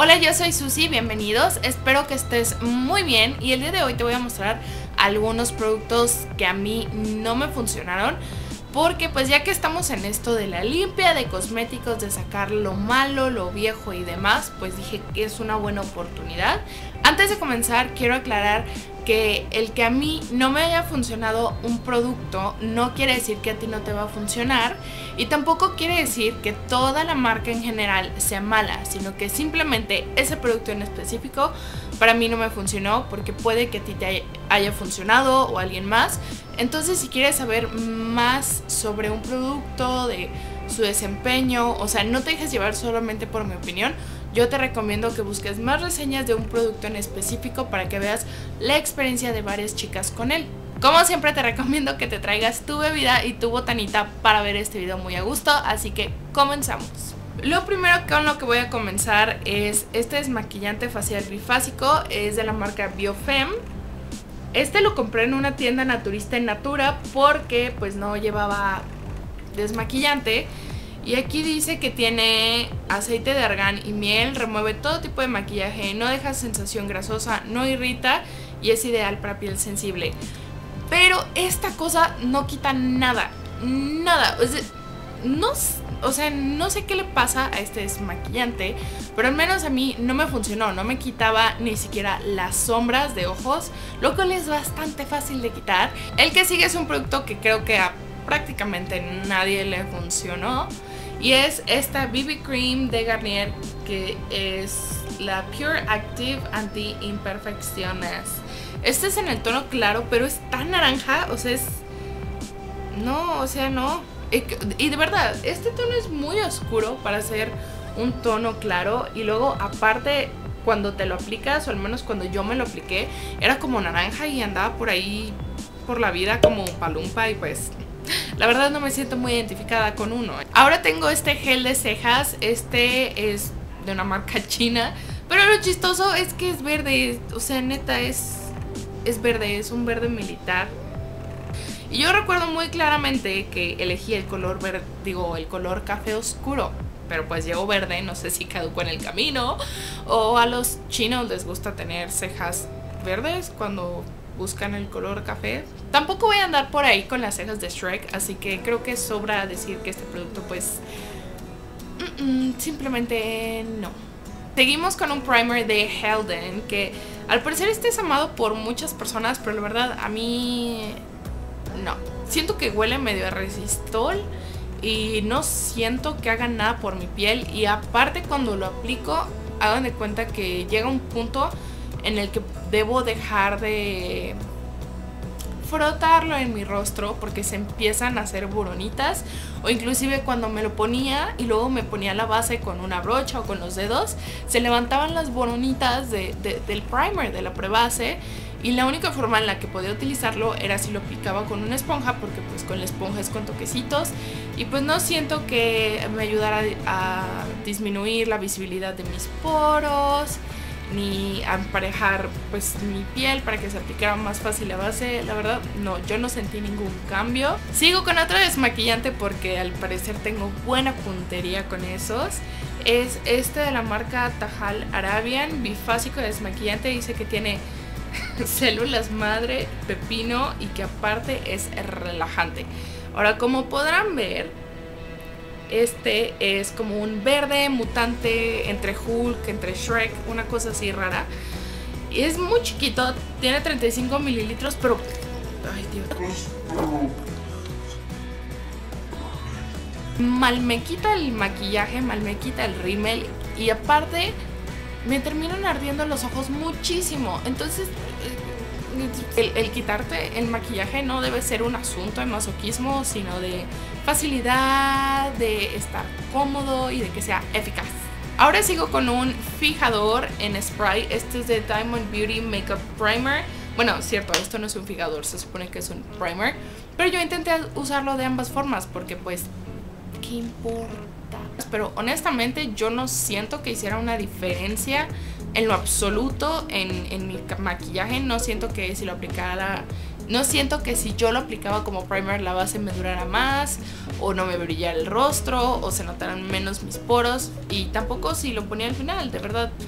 Hola, yo soy Susi, bienvenidos, espero que estés muy bien y el día de hoy te voy a mostrar algunos productos que a mí no me funcionaron porque pues ya que estamos en esto de la limpia de cosméticos, de sacar lo malo, lo viejo y demás, pues dije que es una buena oportunidad. Antes de comenzar quiero aclarar que el que a mí no me haya funcionado un producto no quiere decir que a ti no te va a funcionar y tampoco quiere decir que toda la marca en general sea mala, sino que simplemente ese producto en específico para mí no me funcionó porque puede que a ti te haya funcionado o a alguien más. Entonces si quieres saber más sobre un producto, de su desempeño, o sea, no te dejes llevar solamente por mi opinión, yo te recomiendo que busques más reseñas de un producto en específico para que veas la experiencia de varias chicas con él. Como siempre te recomiendo que te traigas tu bebida y tu botanita para ver este video muy a gusto, así que comenzamos. Lo primero con lo que voy a comenzar es este desmaquillante facial bifásico, es de la marca Biofem. Este lo compré en una tienda naturista en Natura porque pues no llevaba desmaquillante. Y aquí dice que tiene aceite de argán y miel, remueve todo tipo de maquillaje, no deja sensación grasosa, no irrita y es ideal para piel sensible. Pero esta cosa no quita nada, nada. O sea, no sé qué le pasa a este desmaquillante, pero al menos a mí no me funcionó, no me quitaba ni siquiera las sombras de ojos, lo cual es bastante fácil de quitar. El que sigue es un producto que creo que a prácticamente nadie le funcionó. Y es esta BB Cream de Garnier, que es la Pure Active Anti-Imperfecciones. Este es en el tono claro, pero es tan naranja, o sea, es... No, o sea, no. Y de verdad, este tono es muy oscuro para ser un tono claro. Y luego, aparte, cuando te lo aplicas, o al menos cuando yo me lo apliqué, era como naranja y andaba por ahí, por la vida como palumpa y pues... La verdad no me siento muy identificada con uno. Ahora tengo este gel de cejas. Este es de una marca china, pero lo chistoso es que es verde. O sea, neta es verde, es un verde militar. Y yo recuerdo muy claramente que elegí el color verde, digo, el color café oscuro, pero pues llegó verde, no sé si caducó en el camino o a los chinos les gusta tener cejas verdes cuando buscan el color café. Tampoco voy a andar por ahí con las cejas de Shrek, así que creo que sobra decir que este producto pues simplemente no. Seguimos con un primer de Helden, que al parecer este es amado por muchas personas, pero la verdad a mí no. Siento que huele medio a resistol y no siento que haga nada por mi piel. Y aparte cuando lo aplico, hagan de cuenta que llega un punto en el que debo dejar de frotarlo en mi rostro porque se empiezan a hacer boronitas, o inclusive cuando me lo ponía y luego me ponía la base con una brocha o con los dedos, se levantaban las boronitas del primer, de la prebase, y la única forma en la que podía utilizarlo era si lo aplicaba con una esponja, porque pues con la esponja es con toquecitos y pues no siento que me ayudara a disminuir la visibilidad de mis poros ni a emparejar pues mi piel para que se aplicara más fácil la base. La verdad no, yo no sentí ningún cambio. Sigo con otro desmaquillante porque al parecer tengo buena puntería con esos. Es este de la marca Tajal Arabian bifásico desmaquillante. Dice que tiene células madre, pepino y que aparte es relajante. Ahora, como podrán ver, este es como un verde mutante entre Hulk, entre Shrek, una cosa así rara. Y es muy chiquito, tiene 35 mililitros, pero... Ay, Dios. Mal me quita el maquillaje, mal me quita el rímel y aparte me terminan ardiendo los ojos muchísimo. Entonces el quitarte el maquillaje no debe ser un asunto de masoquismo, sino de facilidad, de estar cómodo y de que sea eficaz. Ahora sigo con un fijador en spray. Este es de Diamond Beauty Makeup Primer. Bueno, cierto, esto no es un fijador, se supone que es un primer, pero yo intenté usarlo de ambas formas porque pues, ¿qué importa? Pero honestamente yo no siento que hiciera una diferencia en lo absoluto en mi maquillaje. No siento que si lo aplicara, no siento que si yo lo aplicaba como primer la base me durara más, o no me brillara el rostro, o se notaran menos mis poros, y tampoco si lo ponía al final. De verdad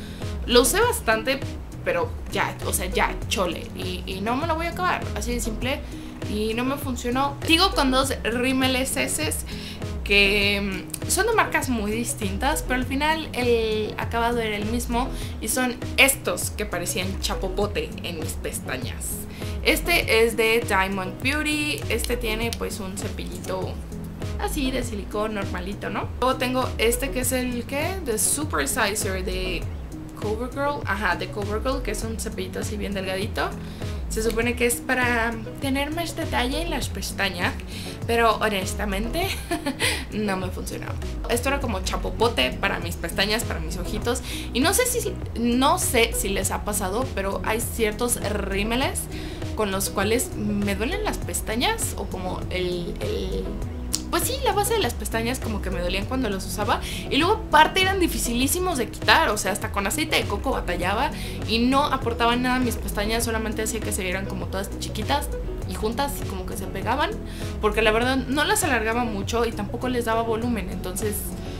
Lo usé bastante, pero ya, o sea, ya, chole. Y no me lo voy a acabar, así de simple. Y no me funcionó. Sigo con dos Rimmel SS que son de marcas muy distintas, pero al final el acabado era el mismo. Y son estos que parecían chapopote en mis pestañas. Este es de Diamond Beauty. Este tiene pues un cepillito así de silicón normalito, ¿no? Luego tengo este que es el que The Super Sizer de CoverGirl. Ajá, de CoverGirl, que es un cepillito así bien delgadito. Se supone que es para tener más detalle en las pestañas, pero honestamente no me funcionó. Esto era como chapopote para mis pestañas, para mis ojitos. Y no sé si les ha pasado, pero hay ciertos rímeles con los cuales me duelen las pestañas, o como pues sí, la base de las pestañas como que me dolían cuando los usaba. Y luego aparte eran dificilísimos de quitar. O sea, hasta con aceite de coco batallaba. Y no aportaban nada a mis pestañas. Solamente hacía que se vieran como todas chiquitas y juntas, y como que se pegaban. Porque la verdad no las alargaba mucho y tampoco les daba volumen. Entonces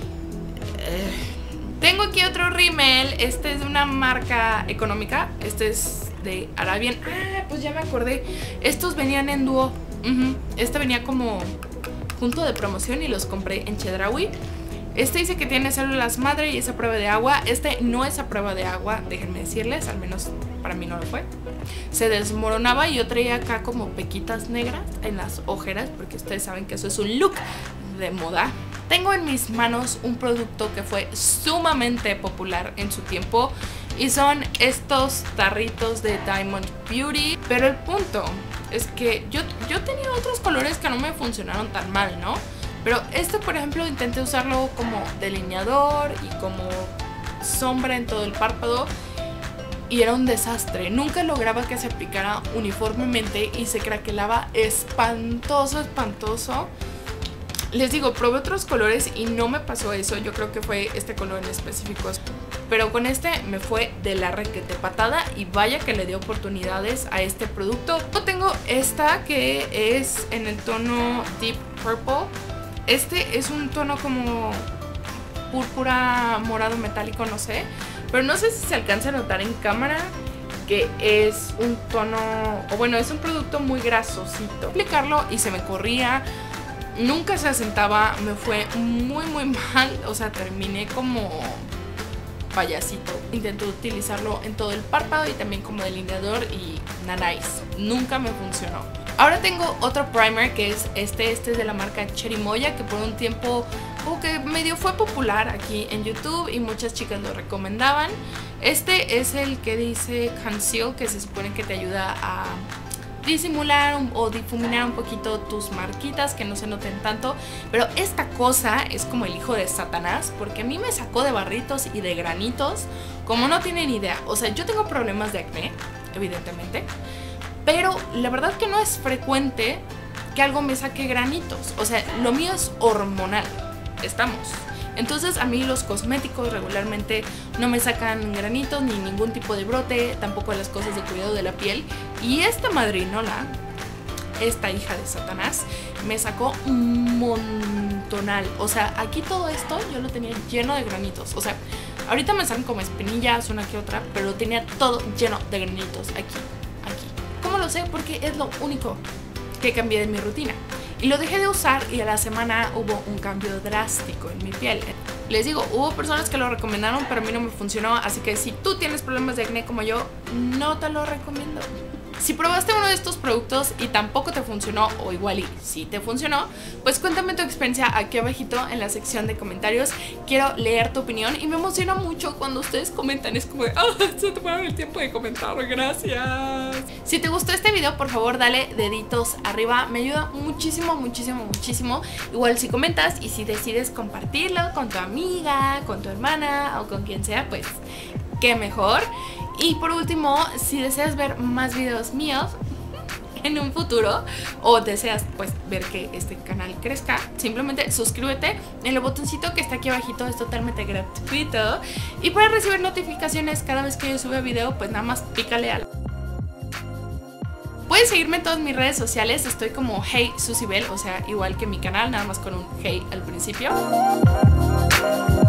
tengo aquí otro rímel. Este es de una marca económica. Este es de Arabian. Ah, pues ya me acordé. Estos venían en dúo. Este venía como punto de promoción y los compré en Chedraui. Este dice que tiene células madre y es a prueba de agua. Este no es a prueba de agua, déjenme decirles, al menos para mí no lo fue. Se desmoronaba y yo traía acá como pequitas negras en las ojeras, porque ustedes saben que eso es un look de moda. Tengo en mis manos un producto que fue sumamente popular en su tiempo y son estos tarritos de Diamond Beauty. Pero el punto es que yo tenía otros colores que no me funcionaron tan mal, ¿no? Pero este, por ejemplo, intenté usarlo como delineador y como sombra en todo el párpado y era un desastre. Nunca lograba que se aplicara uniformemente y se craquelaba espantoso, espantoso. Les digo, probé otros colores y no me pasó eso. Yo creo que fue este color en específico. Pero con este me fue de la requete patada y vaya que le dio oportunidades a este producto. Yo tengo esta que es en el tono Deep Purple. Este es un tono como púrpura, morado metálico, no sé. Pero no sé si se alcanza a notar en cámara que es un tono, o bueno, es un producto muy grasosito. Aplicarlo y se me corría. Nunca se asentaba, me fue muy mal, o sea, terminé como payasito. Intenté utilizarlo en todo el párpado y también como delineador y nanáis, nunca me funcionó. Ahora tengo otro primer que es este es de la marca Cherimoya, que por un tiempo como que medio fue popular aquí en YouTube y muchas chicas lo recomendaban. Este es el que dice Conceal, que se supone que te ayuda a disimular o difuminar un poquito tus marquitas, que no se noten tanto. Pero esta cosa es como el hijo de Satanás, porque a mí me sacó de barritos y de granitos como no tienen idea. O sea, yo tengo problemas de acné, evidentemente, pero la verdad que no es frecuente que algo me saque granitos. O sea, lo mío es hormonal, estamos. Entonces a mí los cosméticos regularmente no me sacan granitos ni ningún tipo de brote, tampoco las cosas de cuidado de la piel. Y esta madrinola, esta hija de Satanás, me sacó un montonal. O sea, aquí todo esto yo lo tenía lleno de granitos. O sea, ahorita me salen como espinillas una que otra, pero lo tenía todo lleno de granitos aquí. ¿Cómo lo sé? Porque es lo único que cambié de mi rutina. Y lo dejé de usar y a la semana hubo un cambio drástico en mi piel. Les digo, hubo personas que lo recomendaron, pero a mí no me funcionó. Así que si tú tienes problemas de acné como yo, no te lo recomiendo. Si probaste uno de estos productos y tampoco te funcionó, o igual y sí te funcionó, pues cuéntame tu experiencia aquí abajito en la sección de comentarios. Quiero leer tu opinión y me emociona mucho cuando ustedes comentan. Es como de, se tomaron el tiempo de comentar, gracias. Si te gustó este video, por favor dale deditos arriba, me ayuda muchísimo, muchísimo, muchísimo. Igual si comentas y si decides compartirlo con tu amiga, con tu hermana o con quien sea, pues qué mejor. Y por último, si deseas ver más videos míos en un futuro o deseas pues ver que este canal crezca, simplemente suscríbete en el botoncito que está aquí abajito, es totalmente gratuito. Y para recibir notificaciones cada vez que yo suba video, pues nada más pícale al... Puedes seguirme en todas mis redes sociales, estoy como Hey Susibel, o sea, igual que mi canal, nada más con un Hey al principio.